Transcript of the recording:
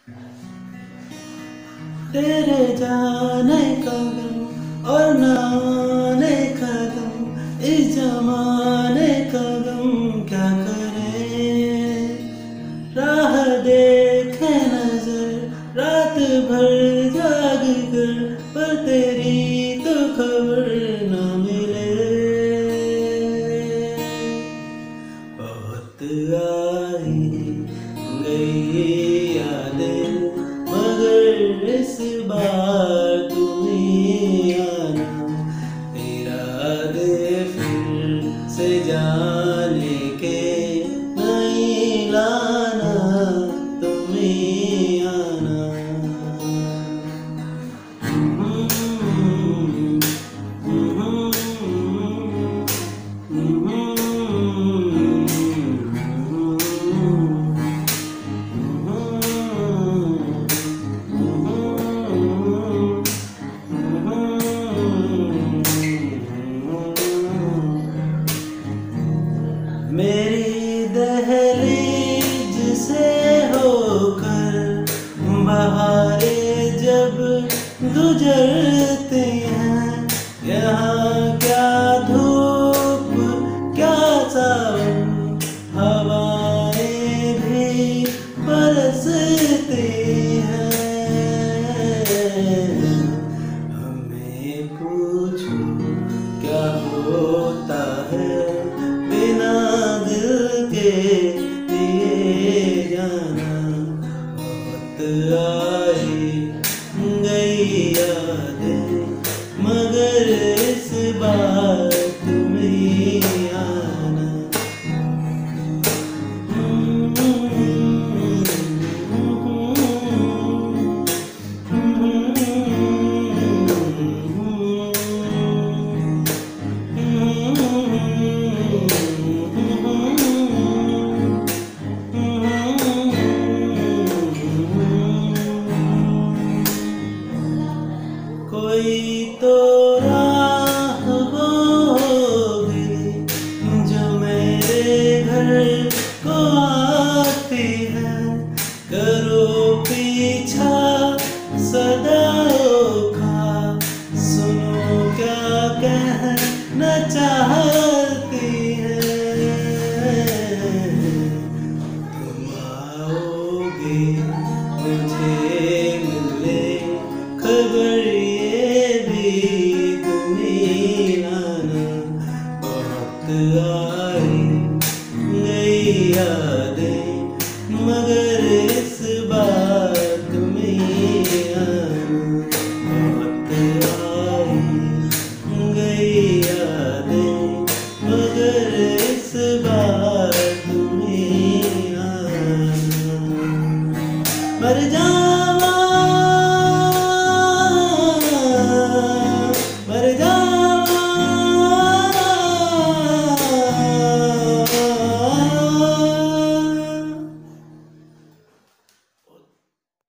तेरे जाने का गम और न आने का गम, इस जमाने का गम क्या करे। राह देखे नजर रात भर जाग कर, पर तेरी तो खबर न मिले। बहुत आई गई यादें, मगर इस बार तुम ही आना। इरादे फिर से जाने के नहीं लाना, तुम ही आना। मेरी दहलीज से होकर बहारें जब गुजरती हैं, यहाँ क्या धूप क्या सावन, हवाएं भी बरसती हैं। हमें पूछो क्या होता है बिना दिल के दिए जाना। बहुत आई गई यादें, मगर इस बार तुम ही आना। कोई तो राह वो होगी जो मेरे घर को आती है। करो पीछा सदाओं का, सुनो क्या कहना चाहती है। तुम आओगे मुझे मिलने, खबर ये भी तुम ही लाना। बहुत आई गई यादें, मगर इस बार तुम ही आना। बहुत आई गई यादें, मगर इस बार तुम ही आना। मर जा